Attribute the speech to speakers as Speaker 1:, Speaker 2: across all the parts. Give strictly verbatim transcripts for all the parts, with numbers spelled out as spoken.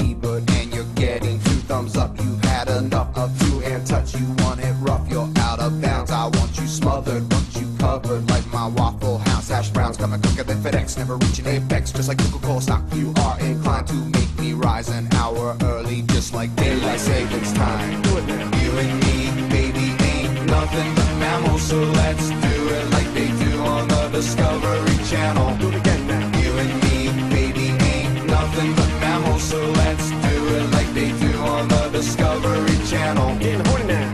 Speaker 1: T-bird and you're getting two thumbs up. You've had enough of two-hand touch. You want it rough, you're out of bounds. I want you smothered, want you covered like my Waffle House hash browns. Coming quicker than FedEx, never reaching apex. Just like Coca-Cola stock, you are inclined to make me rise an hour early, just like daylight savings time. Do it now. You and me, baby, ain't nothing but mammals, so let's do it like they do on the Discovery Channel. Do it again now. You and me, baby, ain't nothing but mammals, so let's do it like they do on the Discovery Channel. Getting horny now.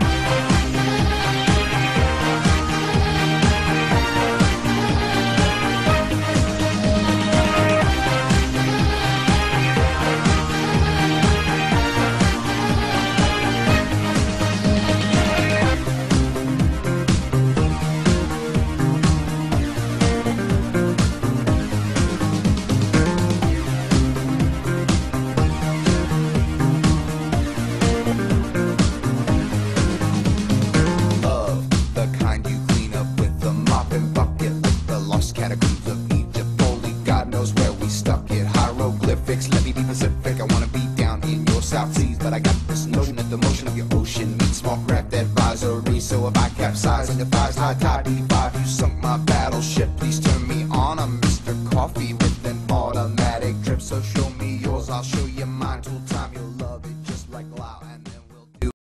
Speaker 1: Catacombs of Egypt, only God knows where we stuck it. Hieroglyphics, let me be Pacific. I wanna be down in your South Seas, but I got this notion that the motion of your ocean meets small craft advisory. So if I capsize on your thighs, high tide D five, you sunk my battleship. Please turn me on. I'm Mister Coffee with an automatic drip. So show me yours, I'll show you mine.